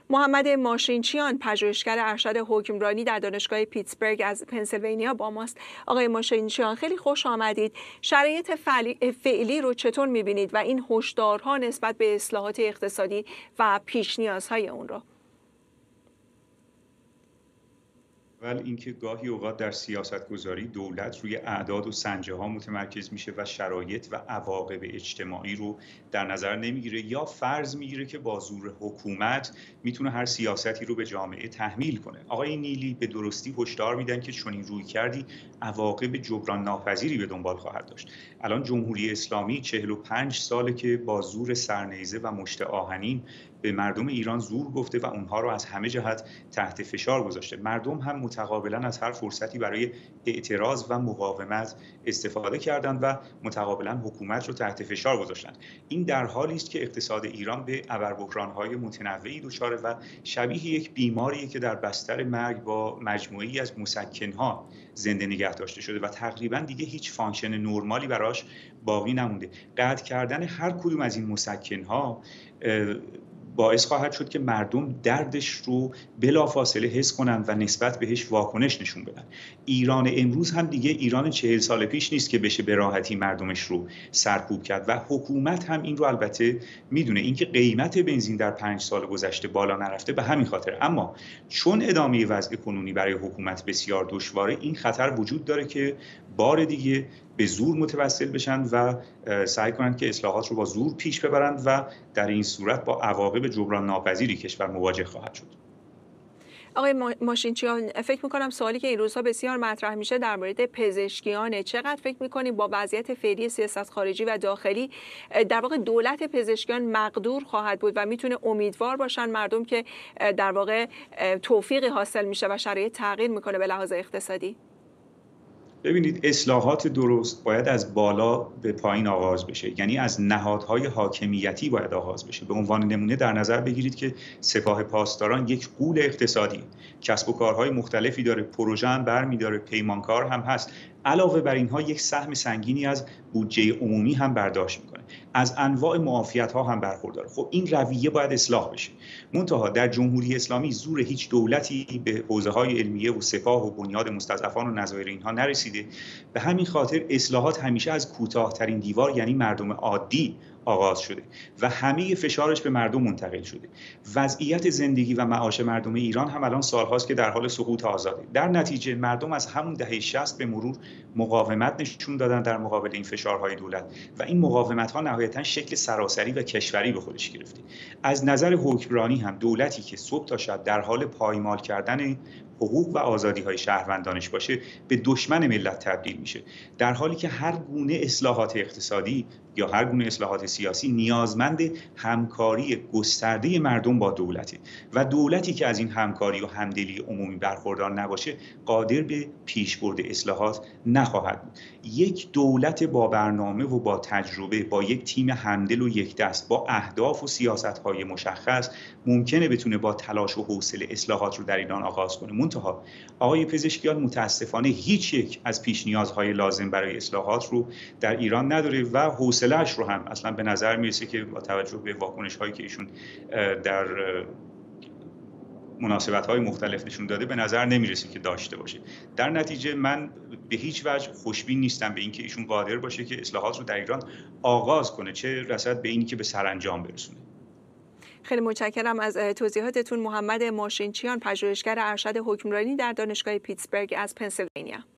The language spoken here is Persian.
محمد ماشینچیان، پژوهشگر ارشد حکمرانی در دانشگاه پیتسبرگ از پنسیلوانیا با ماست. آقای ماشینچیان، خیلی خوش آمدید. شرایط فعلی رو چطور می‌بینید و این هشدارها نسبت به اصلاحات اقتصادی و پیش نیازهای اون رو؟ اول اینکه گاهی اوقات در سیاستگذاری دولت روی اعداد و سنجه ها متمرکز میشه و شرایط و عواقب اجتماعی رو در نظر نمیگیره یا فرض میگیره که با زور حکومت میتونه هر سیاستی رو به جامعه تحمیل کنه. آقای نیلی به درستی هشدار میدن که چنین روی کردی عواقب جبران ناپذیری به دنبال خواهد داشت. الان جمهوری اسلامی 45 ساله که با زور سرنیزه و مشت آهنین به مردم ایران زور گفته و اونها رو از همه جهت تحت فشار گذاشته. مردم هم متقابلا از هر فرصتی برای اعتراض و مقاومت استفاده کردند و متقابلا حکومت رو تحت فشار گذاشتند. این در حالی است که اقتصاد ایران به ابربحران‌های متنوعی دچاره و شبیه یک بیماریه که در بستر مرگ با مجموعه‌ای از مسکن‌ها زنده نگه داشته شده و تقریبا دیگه هیچ فانکشن نرمالی براش باقی نمونده. قطع کردن هر کدوم از این مسکن‌ها باعث خواهد شد که مردم دردش رو بلافاصله حس کنند و نسبت بهش واکنش نشون بدن. ایران امروز هم دیگه ایران 40 سال پیش نیست که بشه به راحتی مردمش رو سرکوب کرد و حکومت هم این رو البته میدونه. اینکه قیمت بنزین در 5 سال گذشته بالا نرفته به همین خاطر، اما چون ادامه وضع کنونی برای حکومت بسیار دشواره، این خطر وجود داره که بار دیگه به زور متوسل بشن و سعی کنند که اصلاحات رو با زور پیش ببرند و در این صورت با عواقب جبران ناپذیری کشور مواجه خواهد شد. آقای ماشینچیان، فکر میکنم سوالی که این روزها بسیار مطرح میشه در مورد پزشکیانه. چقدر فکر میکنیم با وضعیت فعلی سیاست خارجی و داخلی در واقع دولت پزشکیان مقدور خواهد بود و میتونه امیدوار باشن مردم که در واقع توفیقی حاصل میشه و شرایط تغییر میکنه به لحاظ اقتصادی؟ ببینید، اصلاحات درست باید از بالا به پایین آغاز بشه، یعنی از نهادهای حاکمیتی باید آغاز بشه. به عنوان نمونه در نظر بگیرید که سپاه پاسداران یک غول اقتصادی، کسب و کارهای مختلفی داره، پروژه هم برمی‌داره، پیمانکار هم هست. علاوه بر اینها یک سهم سنگینی از بودجه عمومی هم برداشت میکنه، از انواع معافیت‌ها هم برخورداره. خب این رویه باید اصلاح بشه. منتها در جمهوری اسلامی زور هیچ دولتی به حوزه‌های علمیه و سپاه و بنیاد مستضعفان و نظایر اینها نرسیده. به همین خاطر اصلاحات همیشه از کوتاه‌ترین دیوار، یعنی مردم عادی، آغاز شده و همه فشارش به مردم منتقل شده. وضعیت زندگی و معاش مردم ایران هم الان سالهاست که در حال سقوط آزاده. در نتیجه مردم از همون دهه 60 به مرور مقاومت نشون دادن در مقابل این فشارهای دولت و این مقاومت‌ها نهایتاً شکل سراسری و کشوری به خودش گرفته. از نظر حکمرانی هم دولتی که صبح تا شب در حال پایمال کردن حقوق و آزادی‌های شهروندانش باشه به دشمن ملت تبدیل میشه، در حالی که هر گونه اصلاحات اقتصادی یا هر گونه اصلاحات سیاسی نیازمند همکاری گسترده مردم با دولته و دولتی که از این همکاری و همدلی عمومی برخوردار نباشه قادر به پیشبرد اصلاحات نخواهد بود. یک دولت با برنامه و با تجربه، با یک تیم همدل و یک دست، با اهداف و سیاست‌های مشخص ممکنه بتونه با تلاش و حوصله اصلاحات رو در ایران آغاز کنه. منتها آقای پزشکیان متاسفانه هیچ یک از پیش نیازهای لازم برای اصلاحات رو در ایران نداره و حوصله‌اش رو هم اصلا به نظر میرسه که با توجه به واکنش‌هایی که ایشون در مناسبت‌های مختلف نشون داده به نظر نمیرسه که داشته باشه. در نتیجه من به هیچ وجه خوشبین نیستم به اینکه ایشون قادر باشه که اصلاحات رو در ایران آغاز کنه، چه رسد به اینی که به سرانجام برسونه. خیلی متشکرم از توضیحاتتون. محمد ماشینچیان، پژوهشگر ارشد حکمرانی در دانشگاه پیتسبرگ از پنسیلوانیا.